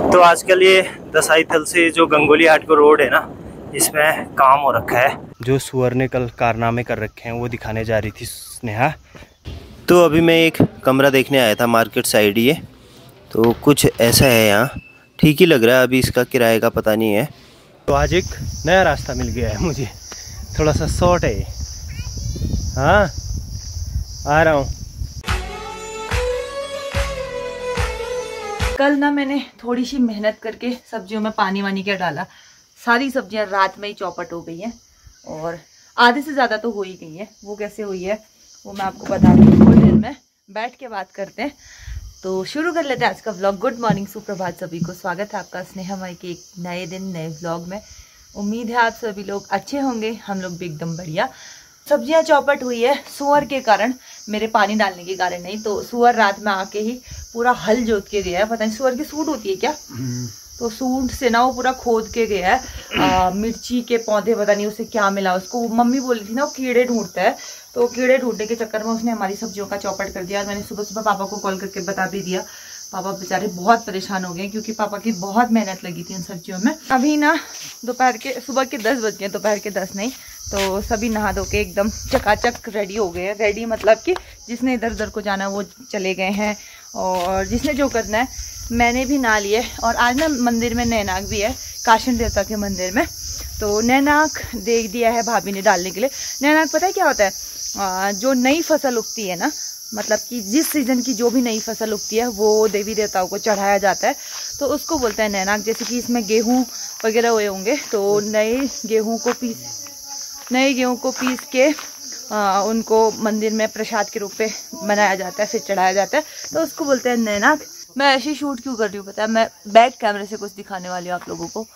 तो आजकल ये दसाई थल से जो गंगोली हाट को रोड है ना, इसमें काम हो रखा है। जो सुअर ने कल कारनामे कर रखे हैं वो दिखाने जा रही थी स्नेहा। तो अभी मैं एक कमरा देखने आया था मार्केट साइड ये, तो कुछ ऐसा है यहाँ, ठीक ही लग रहा है। अभी इसका किराए का पता नहीं है। तो आज एक नया रास्ता मिल गया है मुझे, थोड़ा सा शॉर्ट है। हाँ आ रहा हूँ। कल ना मैंने थोड़ी सी मेहनत करके सब्जियों में पानी वानी क्या डाला, सारी सब्जियां रात में ही चौपट हो गई हैं और आधे से ज़्यादा तो हो ही गई है। वो कैसे हुई है वो मैं आपको बता दूँ, थोड़ी देर में बैठ के बात करते हैं। तो शुरू कर लेते हैं आज का व्लॉग। गुड मॉर्निंग, सुप्रभात सभी को। स्वागत है आपका स्नेहा माई के एक नए दिन नए व्लॉग में। उम्मीद है आप सभी लोग अच्छे होंगे, हम लोग भी एकदम बढ़िया। सब्जियां चौपट हुई है सुअर के कारण, मेरे पानी डालने के कारण नहीं। तो सुअर रात में आके ही पूरा हल जोत के गया है। पता नहीं सुअर की सूट होती है क्या, तो सूट से ना वो पूरा खोद के गया है। मिर्ची के पौधे, पता नहीं उसे क्या मिला उसको। मम्मी बोली थी ना वो कीड़े ढूंढता है, तो कीड़े ढूंढने के चक्कर में उसने हमारी सब्जियों का चौपट कर दिया। मैंने सुबह सुबह पापा को कॉल करके बता भी दिया। पापा बेचारे बहुत परेशान हो गए क्योंकि पापा की बहुत मेहनत लगी थी उन सब्जियों में। अभी ना सुबह के 10 बज गए, दोपहर के 10 नहीं। तो सभी नहा धो के एकदम चकाचक रेडी हो गए हैं। रेडी मतलब कि जिसने इधर उधर को जाना वो चले गए हैं, और जिसने जो करना है मैंने भी नहा लिए। और आज ना मंदिर में नैनाक भी है, काशन देवता के मंदिर में। तो नैनाक दे दिया है भाभी ने डालने के लिए। नैनाक पता है क्या होता है, जो नई फसल उगती है ना, मतलब कि जिस सीजन की जो भी नई फसल उगती है वो देवी देवताओं को चढ़ाया जाता है, तो उसको बोलते हैं नैनाक। जैसे कि इसमें गेहूँ वगैरह हुए होंगे, तो नए गेहूँ को पीस के उनको मंदिर में प्रसाद के रूप में बनाया जाता है, फिर चढ़ाया जाता है, तो उसको बोलते हैं नैनाक। मैं ऐसे शूट क्यों कर रही हूँ पता है, मैं बैक कैमरे से कुछ दिखाने वाली हूँ आप लोगों को।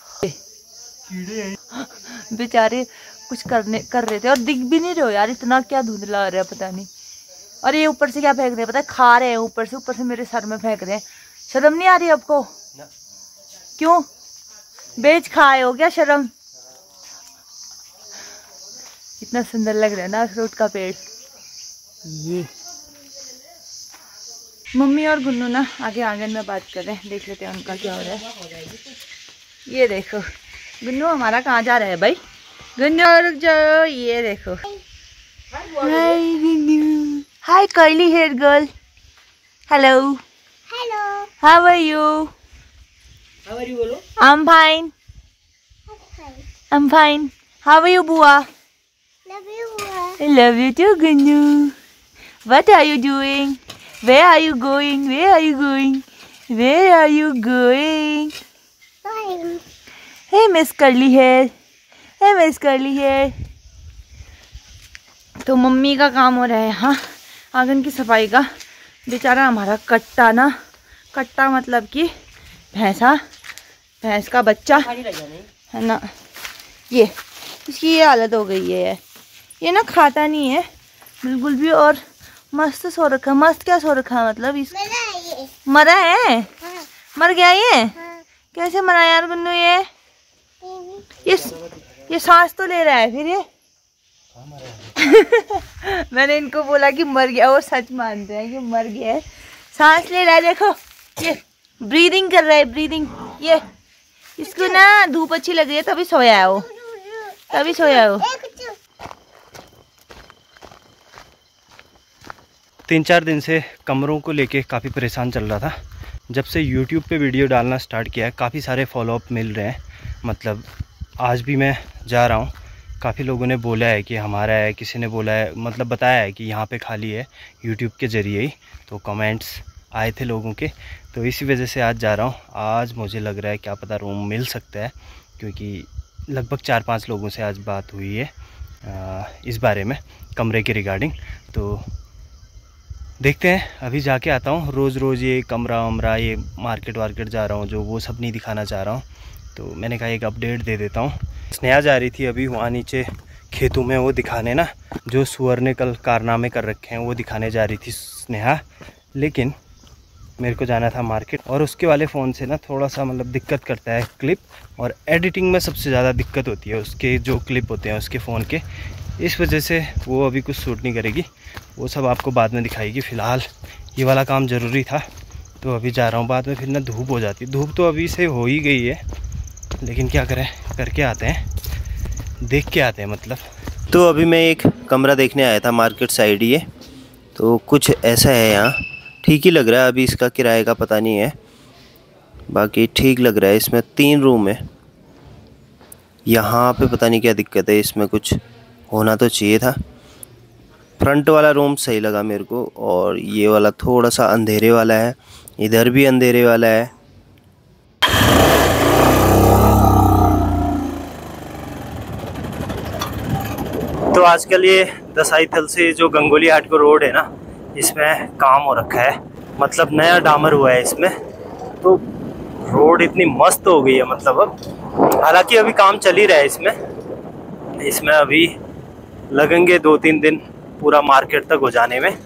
बेचारे कुछ कर रहे थे और दिख भी नहीं रहे हो यार, इतना क्या धुंधला आ रहा है पता नहीं। और ये ऊपर से क्या फेंक रहे हैं पता है, खा रहे हैं ऊपर से मेरे सर में फेंक रहे हैं। शर्म नहीं आ रही आपको? क्यों बेच खाए हो क्या? शर्म। कितना सुंदर लग रहा है ना अखरोट का पेड़। ये मम्मी और गुन्नू ना आगे आंगन में बात कर रहे हैं, देख लेते हैं उनका क्या हो रहा है। ये देखो गुन्नू हमारा कहाँ जा रहा है भाई। गुन्नू रुक जाओ, ये देखो। Hi Gunnu, hi curly hair girl. Hello hello, how are you? How are you बोलो। I am fine, I am fine. How are you बुआ? Love you, Bua. I love you too, Gunnu. What are you doing? Where are you going? Where are you going? Where are you going? Fine. Hey, Miss Curly Hair. Hey, Miss Curly Hair. तो mummy का काम हो रहा है हाँ, आंगन की सफाई का। बेचारा हमारा कट्टा ना, कट्टा मतलब कि भैंस का बच्चा है ना, ये इसकी ये हालत हो गई है। ये ना खाता नहीं है बिल्कुल भी, और मस्त सो रखा है। मस्त क्या सो रखा है मतलब, इस मरा है। हाँ। मर गया ये। हाँ। कैसे मरा यार गुन्नू? ये सांस तो ले रहा है फिर ये। मैंने इनको बोला कि मर गया, वो सच मानते हैं कि मर गया है। सांस ले रहा है, देखो ये ब्रीदिंग कर रहा है, ब्रीदिंग। ये इसको ना धूप अच्छी लग रही है तभी सोया है वो, तभी सोया हो। 3-4 दिन से कमरों को लेके काफ़ी परेशान चल रहा था। जब से YouTube पे वीडियो डालना स्टार्ट किया है काफ़ी सारे फॉलोअप मिल रहे हैं। मतलब आज भी मैं जा रहा हूँ, काफ़ी लोगों ने बोला है कि हमारा है, किसी ने बोला है, मतलब बताया है कि यहाँ पे खाली है YouTube के ज़रिए ही। तो कमेंट्स आए थे लोगों के, तो इसी वजह से आज जा रहा हूँ। आज मुझे लग रहा है क्या पता रूम मिल सकता है, क्योंकि लगभग 4-5 लोगों से आज बात हुई है इस बारे में, कमरे के रिगार्डिंग। तो देखते हैं, अभी जाके आता हूँ। रोज़ ये कमरा वमरा, ये मार्केट वार्केट जा रहा हूँ जो, वो सब नहीं दिखाना चाह रहा हूँ। तो मैंने कहा एक अपडेट दे देता हूँ। स्नेहा जा रही थी अभी वहाँ नीचे खेतों में वो दिखाने ना, जो सुअर ने कल कारनामे कर रखे हैं वो दिखाने जा रही थी स्नेहा। लेकिन मेरे को जाना था मार्केट, और उसके वाले फ़ोन से ना थोड़ा सा मतलब दिक्कत करता है क्लिप, और एडिटिंग में सबसे ज़्यादा दिक्कत होती है उसके जो क्लिप होते हैं उसके फ़ोन के। इस वजह से वो अभी कुछ शूट नहीं करेगी, वो सब आपको बाद में दिखाएगी। फ़िलहाल ये वाला काम ज़रूरी था, तो अभी जा रहा हूँ। बाद में फिर ना धूप हो जाती है। धूप तो अभी से हो ही गई है, लेकिन क्या करें, करके आते हैं, देख के आते हैं मतलब। तो अभी मैं एक कमरा देखने आया था मार्केट साइड ही है, तो कुछ ऐसा है यहाँ, ठीक ही लग रहा है। अभी इसका किराए का पता नहीं है, बाकी ठीक लग रहा है। इसमें 3 रूम है। यहाँ पे पता नहीं क्या दिक्कत है, इसमें कुछ होना तो चाहिए था। फ्रंट वाला रूम सही लगा मेरे को, और ये वाला थोड़ा सा अंधेरे वाला है, इधर भी अंधेरे वाला है। तो आजकल ये दसाई थल से जो गंगोली हाट को रोड है ना, इसमें काम हो रखा है, मतलब नया डामर हुआ है इसमें, तो रोड इतनी मस्त हो गई है मतलब। अब हालांकि अभी काम चल ही रहा है इसमें अभी लगेंगे 2-3 दिन पूरा मार्केट तक हो जाने में।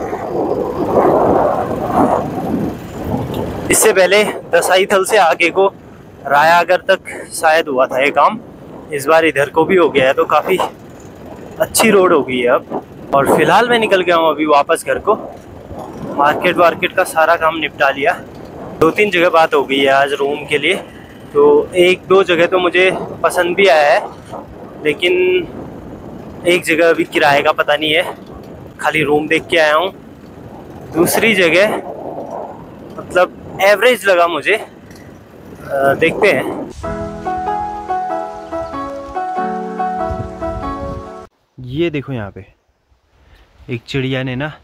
इससे पहले दसाई थल से आगे को रायागढ़ तक शायद हुआ था ये काम, इस बार इधर को भी हो गया है, तो काफ़ी अच्छी रोड हो गई है अब। और फिलहाल मैं निकल गया हूँ अभी वापस घर को। मार्केट का सारा काम निपटा लिया। 2-3 जगह बात हो गई है आज रूम के लिए, तो 1-2 जगह तो मुझे पसंद भी आया है, लेकिन एक जगह अभी किराए का पता नहीं है, खाली रूम देख के आया हूँ। दूसरी जगह मतलब एवरेज लगा मुझे, देखते हैं। ये देखो यहाँ पे एक चिड़िया ने ना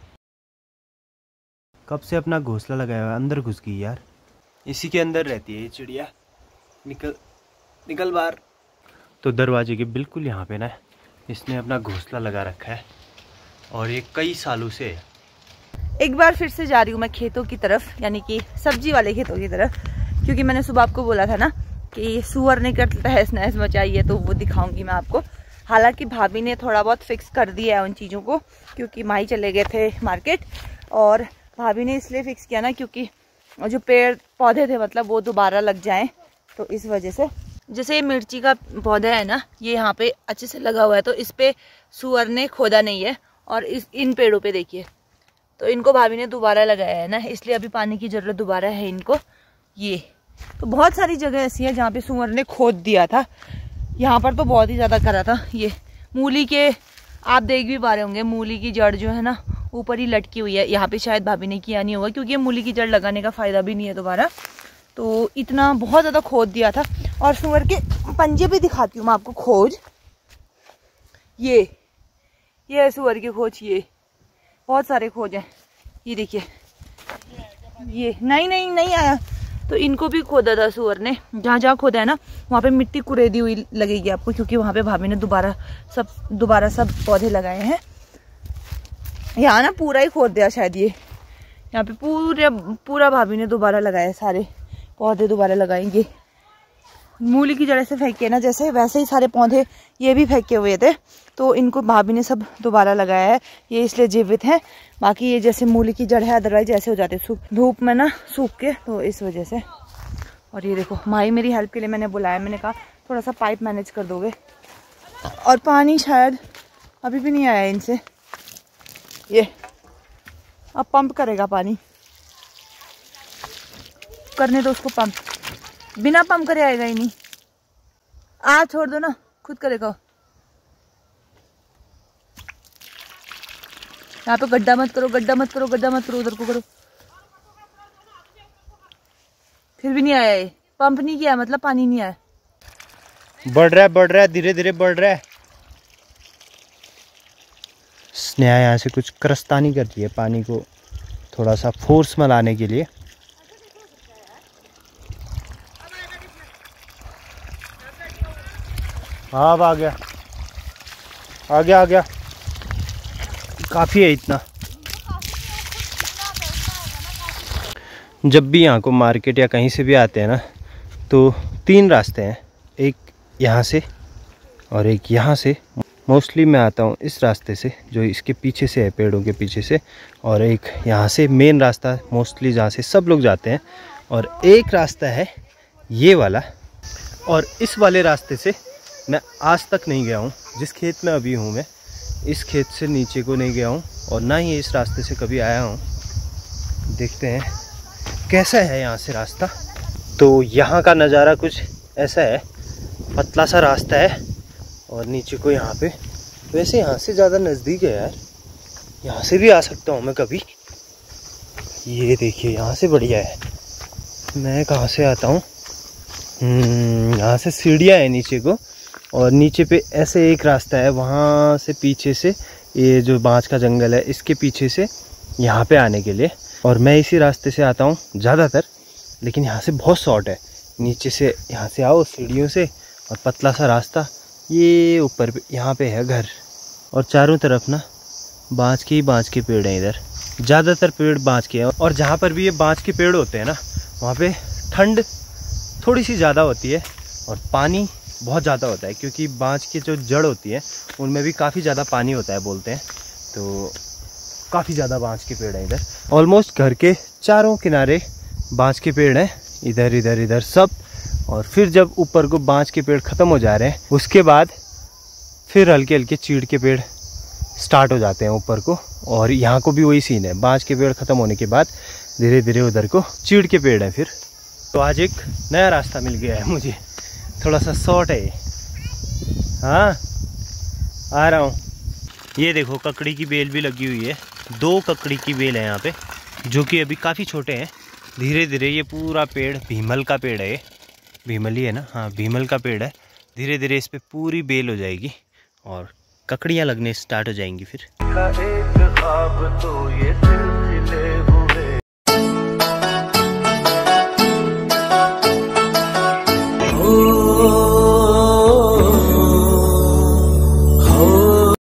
कब से अपना घोंसला लगाया हुआ है, अंदर घुस गई यार। इसी के अंदर रहती है ये चिड़िया। निकल बाहर। तो दरवाजे के बिल्कुल यहाँ पे ना इसने अपना घोंसला लगा रखा है, और ये कई सालों से है। एक बार फिर से जा रही हूँ मैं खेतों की तरफ, यानी कि सब्जी वाले खेतों की तरफ, क्योंकि मैंने सुबह आपको बोला था ना कि सुअर ने कर तहस नहस मचाई है, तो वो दिखाऊंगी मैं आपको। हालांकि भाभी ने थोड़ा बहुत फिक्स कर दिया है उन चीज़ों को, क्योंकि माही चले गए थे मार्केट, और भाभी ने इसलिए फिक्स किया ना क्योंकि जो पेड़ पौधे थे मतलब वो दोबारा लग जाएं, तो इस वजह से। जैसे ये मिर्ची का पौधा है ना, ये यहाँ पे अच्छे से लगा हुआ है, तो इस पे सुअर ने खोदा नहीं है, और इन पेड़ों पे देखिए, तो इनको भाभी ने दोबारा लगाया है ना, इसलिए अभी पानी की ज़रूरत दोबारा है इनको। ये तो बहुत सारी जगह ऐसी है जहाँ पे सुअर ने खोद दिया था। यहाँ पर तो बहुत ही ज़्यादा करा था। ये मूली के, आप देख भी पा रहे होंगे, मूली की जड़ जो है ना ऊपर ही लटकी हुई है। यहाँ पे शायद भाभी ने किया नहीं होगा, क्योंकि ये मूली की जड़ लगाने का फ़ायदा भी नहीं है दोबारा, तो इतना बहुत ज़्यादा खोद दिया था। और सुअर के पंजे भी दिखाती हूँ मैं आपको, खोज ये है सुअर की खोज, ये बहुत सारे खोज हैं, ये देखिए। ये नहीं आया, तो इनको भी खोदा था सुअर ने। जहाँ जहाँ खोदा है ना वहाँ पे मिट्टी कुरेदी हुई लगेगी आपको, क्योंकि वहाँ पे भाभी ने दोबारा सब पौधे लगाए हैं। यहाँ ना पूरा ही खोद दिया शायद, ये यहाँ पे पूरा भाभी ने दोबारा लगाया, सारे पौधे दोबारा लगाएंगे। मूली की जड़ से फेंके ना जैसे, वैसे ही सारे पौधे ये भी फेंके हुए थे, तो इनको भाभी ने सब दोबारा लगाया है, ये इसलिए जीवित है। बाकी ये जैसे मूली की जड़ है, अदरवाइज ऐसे हो जाते धूप में ना सूख के, तो इस वजह से। और ये देखो माही मेरी हेल्प के लिए मैंने बुलाया, मैंने कहा थोड़ा सा पाइप मैनेज कर दोगे। और पानी शायद अभी भी नहीं आया इनसे, ये अब पंप करेगा पानी, करने दो उसको पंप, बिना पंप करे आएगा ही नहीं। आप छोड़ दो ना, खुद करेगा। यहाँ पे गड्ढा मत करो, उधर को करो। फिर भी नहीं आया, ये पंप नहीं किया मतलब पानी नहीं आया। बढ़ रहा है, धीरे धीरे बढ़ रहा है। स्नेहा यहाँ से कुछ करस्तानी कर रही है पानी को थोड़ा सा फोर्स में लाने के लिए। हाँ अब आ गया काफ़ी है इतना। जब भी यहाँ को मार्केट या कहीं से भी आते हैं ना, तो 3 रास्ते हैं, एक यहाँ से और एक यहाँ से। मोस्टली मैं आता हूँ इस रास्ते से जो इसके पीछे से है, पेड़ों के पीछे से, और एक यहाँ से मेन रास्ता मोस्टली जहाँ से सब लोग जाते हैं, और एक रास्ता है ये वाला। और इस वाले रास्ते से मैं आज तक नहीं गया हूँ, जिस खेत में अभी हूँ मैं इस खेत से नीचे को नहीं गया हूँ, और ना ही इस रास्ते से कभी आया हूँ। देखते हैं कैसा है यहाँ से रास्ता। तो यहाँ का नज़ारा कुछ ऐसा है, पतला सा रास्ता है और नीचे को यहाँ पे, वैसे यहाँ से ज़्यादा नज़दीक है यार, यहाँ से भी आ सकता हूँ मैं कभी। ये देखिए यहाँ से बढ़िया है। मैं कहाँ से आता हूँ, यहाँ से सीढ़ियाँ है नीचे को, और नीचे पे ऐसे एक रास्ता है, वहाँ से पीछे से ये जो बांस का जंगल है इसके पीछे से यहाँ पे आने के लिए, और मैं इसी रास्ते से आता हूँ ज़्यादातर। लेकिन यहाँ से बहुत शॉर्ट है, नीचे से यहाँ से आओ सीढ़ियों से, और पतला सा रास्ता, ये ऊपर पे यहाँ पे है घर, और चारों तरफ ना बांस के पेड़ हैं। इधर ज़्यादातर पेड़ बांस के हैं, और जहाँ पर भी ये बांस के पेड़ होते हैं ना, वहाँ पे ठंड थोड़ी सी ज़्यादा होती है और पानी बहुत ज़्यादा होता है, क्योंकि बांस की जो जड़ होती है उनमें भी काफ़ी ज़्यादा पानी होता है बोलते हैं। तो काफ़ी ज़्यादा बांस के पेड़ हैं इधर। ऑलमोस्ट घर के चारों किनारे बांस के पेड़ हैं, इधर इधर इधर सब। और फिर जब ऊपर को बांस के पेड़ ख़त्म हो जा रहे हैं, उसके बाद फिर हल्के हल्के चीड़ के पेड़ स्टार्ट हो जाते हैं ऊपर को। और यहाँ को भी वही सीन है, बांस के पेड़ ख़त्म होने के बाद धीरे धीरे उधर को चीड़ के पेड़ हैं फिर। तो आज एक नया रास्ता मिल गया है मुझे, थोड़ा सा शॉर्ट है। हाँ आ रहा हूँ। ये देखो ककड़ी की बेल भी लगी हुई है, 2 ककड़ी की बेल है यहाँ पे, जो कि अभी काफ़ी छोटे हैं। धीरे धीरे ये पूरा पेड़, भीमल का पेड़ है ये, भीमल ही है ना, हाँ भीमल का पेड़ है। धीरे धीरे इस पे पूरी बेल हो जाएगी और ककड़ियाँ लगने स्टार्ट हो जाएंगी फिर।